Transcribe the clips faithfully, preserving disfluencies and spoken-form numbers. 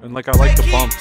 And like I like the bumps.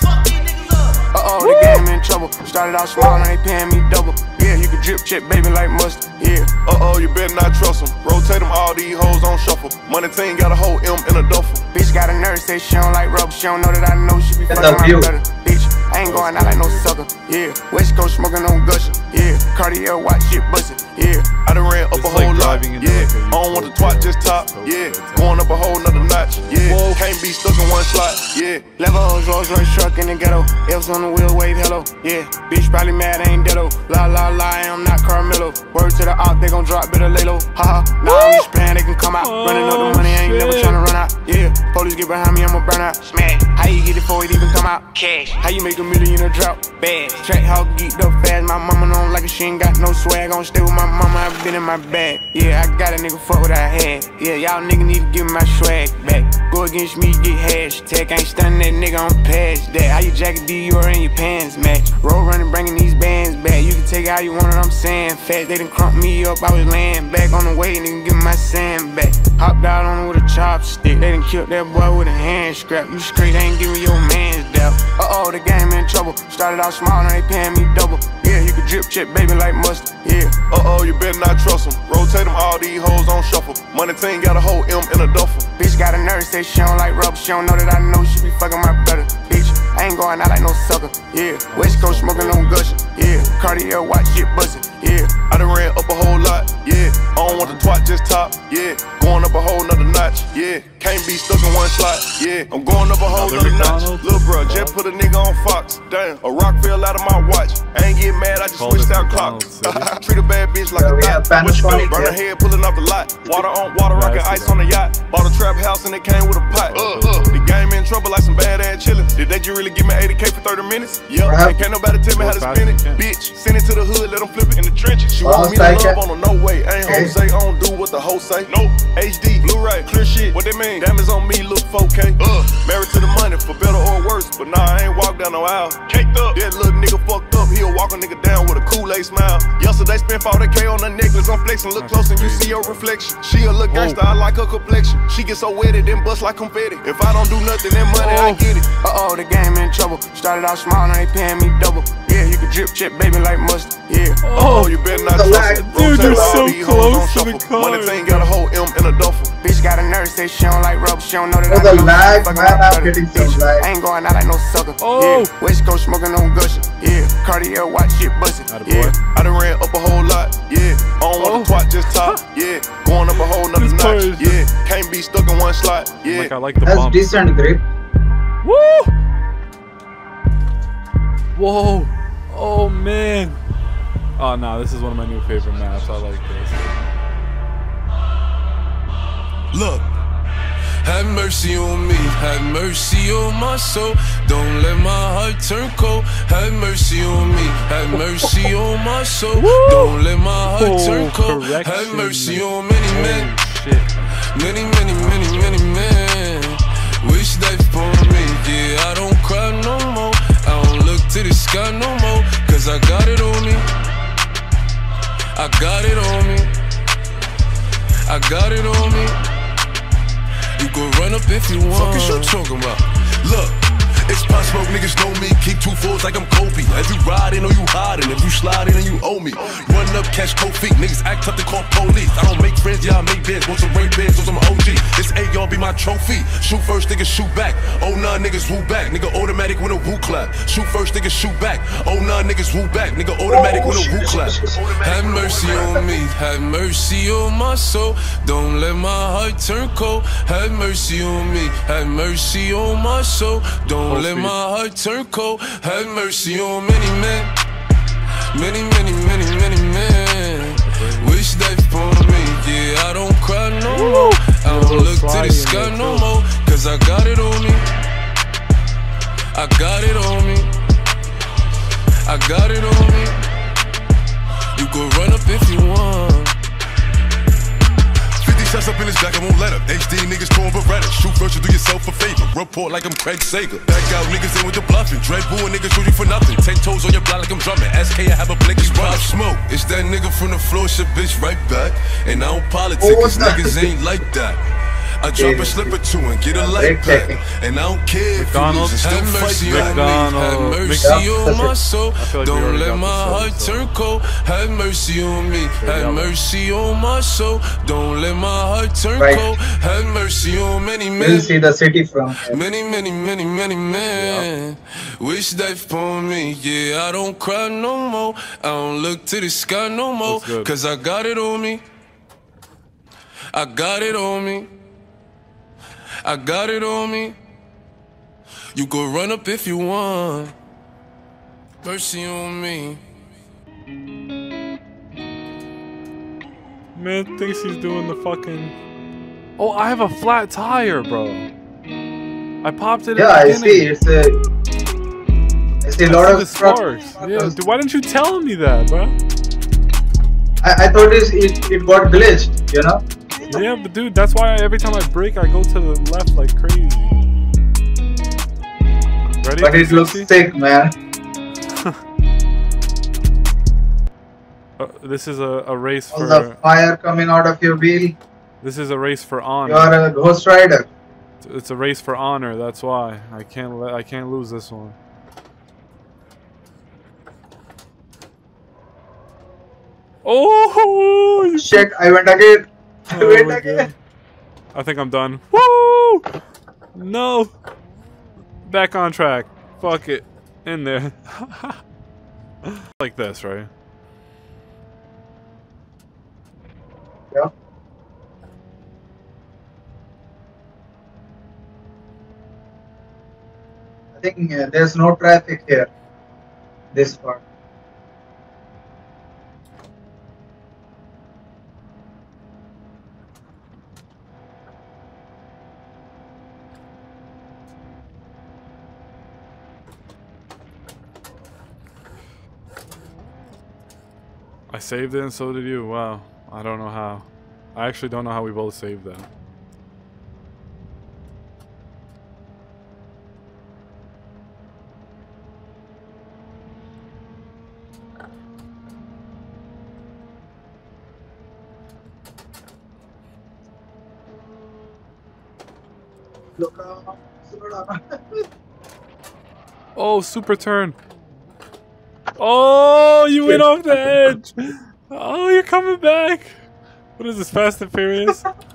Uh-oh, the game in trouble. Started out small, now they paying me double. Yeah, you can drip check, baby, like mustard. Yeah. Uh-oh, you better not trust them. Rotate them, all these hoes on shuffle. Money team got a whole M in a duffel. Bitch got a nurse, say she don't like rubber. She don't know that I know she be fucking my brother. Bitch, I ain't going out like no sucker. Yeah, West Coast smoking on gushing. Yeah, Cartier watch shit bustin'. Yeah, I done ran up this a whole like lot. Yeah, I don't want the twat, just top. Yeah, going up a whole nother notch. Yeah, whoa. Can't be stuck in one slot. Yeah, Levels, Rolls Royce truck in the ghetto. F's on the wheel, wave hello. Yeah, bitch probably mad, I ain't deado. La la la, I am not Carmelo. Word to the op, they gon' drop, better lay low. Haha, nah, I'm just playing, they can come out. Oh, running up the money, I ain't shit. Never tryna run out. Yeah, police get behind me, I'ma burn out. Smash, how you get it before it even come out? Cash, how you make a million in a drought? Bad, track how geeked up fast. My mama don't like it, she ain't got no swag. Gon' stay with my mama, I've been in my bag. Yeah, I got a nigga, fuck what I had. Yeah, y'all nigga need to give me my swag back. Go against me, get hashtag. Ain't stunning that nigga, I'm past that. How you jacket D, you are in your pants match. Roll running, bringing these bands back. You can take it how you want it, I'm saying fast. They done crump me up, I was laying back on the way, nigga, give me my sand back. Hopped out on it with a chopstick. They done killed that boy with a hand scrap. You straight, ain't giving your man's doubt. Uh-oh, the game in trouble. Started out small, now they paying me double. Yeah, you can drip check, baby, like mustard. Yeah. Uh-oh, you better not trust them. Rotate them, all these hoes on shuffle. Money team got a whole M in a duffel. Bitch got a nurse, say she don't like rubber. She don't know that I know she be fucking my brother. Bitch, I ain't going out like no sucker. Yeah, West Coast smoking on gushing. Yeah, Cartier watch shit bustin'. Yeah, I done ran up a whole lot. Yeah, I don't want the twat, just top. Yeah, going up a whole nother notch. Yeah, can't be stuck in one slot. Yeah, I'm going up a whole nother notch. Lil' bruh, just put a nigga on Fox. Damn, a rock fell out of my watch. I ain't get mad, I just switched out clocks. Treat a bad bitch like yeah, a thot. What you do? Burn her head, pulling off the lot. Water on water, rockin' ice on the yacht. Bought a trap house and it came with a pot. Uh, uh, the game in trouble like some bad ass chillin'. Did they just really give me eighty K for thirty minutes? Yup, and can't nobody tell me how to spin it. Bitch, send it to the hood, let them flip it in the trenches. She want me to love on her, no way. Ain't Jose, I don't do what the hoes say. Nope, H D, Blu-ray, clear shit. What they mean? Diamonds on me, look four K. Uh, married to the money, for better or worse. But nah, I ain't walk down no aisle. Caked up, that little nigga fucked up. He'll walk a nigga down with a Kool-Aid smile. Yesterday spent forty K on a necklace. I'm flexing, look close and you see your reflection. She a little gangster, I like her complexion. She get so wet it then bust like confetti. If I don't do nothing, then money, I get it. Uh-oh, the game in trouble. Started out small, now they paying me double. Yeah, you can drip check, baby, like mustard. Yeah. Oh, you better not trust it. Dude, they're so close to the car. Money team got a whole M in a duffel. Bitch got a nurse, say she don't like rubber. She don't know that oh, I know lag, fucking man, my I'm getting so bitch. lag. I ain't going out like no sucker. Oh. Yeah, West Coast smoking on gushing. Yeah, Cartier watch shit bustin'. Yeah, I done ran up a whole lot. Yeah, I don't want oh. the twat, just top. Yeah, going up a whole nother this notch. Yeah, can't be stuck in one slot. Yeah, like I like the That's bumps. decent grip. Woo! Whoa! Oh man! Oh no, this is one of my new favorite maps. I like this. Look, have mercy on me, have mercy on my soul. Don't let my heart turn cold. Have mercy on me, have mercy on my soul. Woo! Don't let my heart Oh, turn cold. correction. Have mercy on many men, Shit. many, many, many, many men. Wish they for me, yeah, I don't cry no more. I don't look to the sky no more, cause I got it on me. I got it on me. I got it on me. You can run up if you want. Fuck is you talking about? Look, it's pop smoke, niggas know me. Keep two fours like I'm Kobe. As you riding or you hiding, if you sliding and you owe me. Run up, catch cold feet. Niggas act tough to call police. I don't make friends, yeah, I make bids. Want some rape bids or some O G. This A y'all be my trophy. Shoot first, niggas shoot back. Oh nah, niggas woo back. Nigga automatic with a woo clap. Shoot first, niggas shoot back. Oh nah, niggas woo back. Nigga automatic with a woo clap. Have mercy on me. Have mercy on my soul. Don't let my heart turn cold. Have mercy on me. Have mercy on my soul. Don't let my heart turn cold. Have mercy on many men. Many, many, many, many men. Wish they for me. Yeah, I don't cry no more. I don't look to the sky no more. Cause I got it on me. I got it on me. I got it on me. You can run up if you want. Shots up in his back, I won't let up. H D niggas throwing Beretta. Shoot first, you do yourself a favor. Report like I'm Craig Sager. Back out niggas in with the bluffing. Dread boo and niggas shoot you for nothing. Ten toes on your block like I'm drumming. S K, I have a blink, it's pop smoke. It's that nigga from the floor, shit bitch right back. And I don't politic, cause niggas ain't like that. I drop a slip or two and get a light pack. And I don't care if you lose, have mercy on me. Have mercy on my soul. Don't let my heart turn cold. Have mercy on me. Have mercy on my soul. Don't let my heart turn cold. Have mercy on many men. We'll see the city from here. Many, many, many, many men wish death upon me. Yeah, I don't cry no more. I don't look to the sky no more. Cause I got it on me. I got it on me. I got it on me. You go run up if you want. Mercy on me. Man thinks he's doing the fucking... Oh, I have a flat tire, bro. I popped it. Yeah, in the I see. It's a. I see a lot I see of the sparks. Yeah, dude, why didn't you tell me that, bro? I, I thought it, it it got glitched, you know. Yeah, but dude, that's why every time I brake, I go to the left like crazy. Ready? But it looks sick, man. uh, this is a, a race All for... the fire coming out of your wheel. This is a race for honor. You are a ghost rider. It's a race for honor. That's why I can't let I can't lose this one. Oh you shit! I went again. I oh went again. God. I think I'm done. Woo! No. Back on track. Fuck it. In there. Like this, right? Yeah. I think uh, there's no traffic here. This part. I saved it and so did you. Wow. I don't know how. I actually don't know how we both saved that. Look around. Slow down. Oh, super turn. Oh, you went off the edge. Oh, you're coming back. What is this, Fast and Furious?